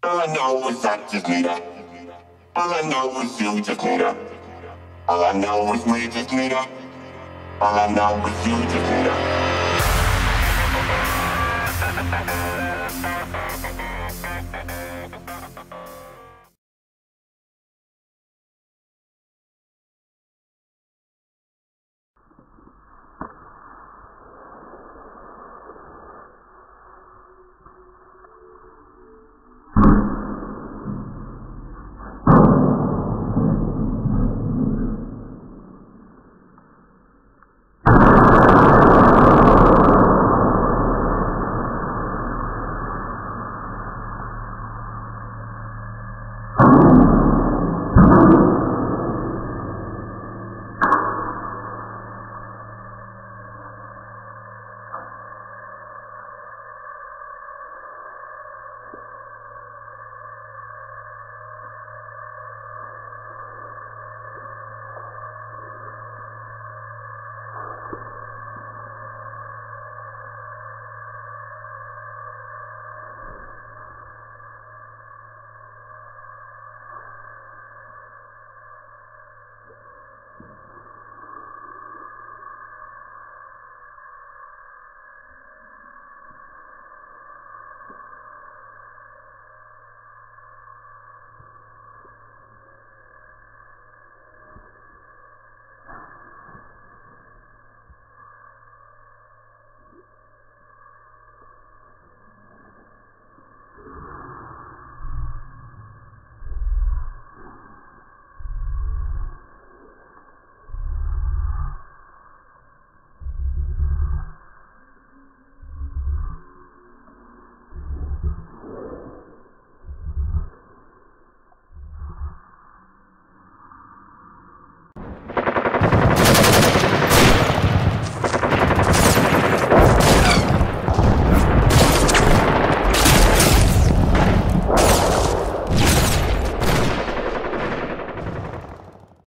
All I know is I just need her. All I know is you just need her. All I know is we just need her. All I know is you just need her.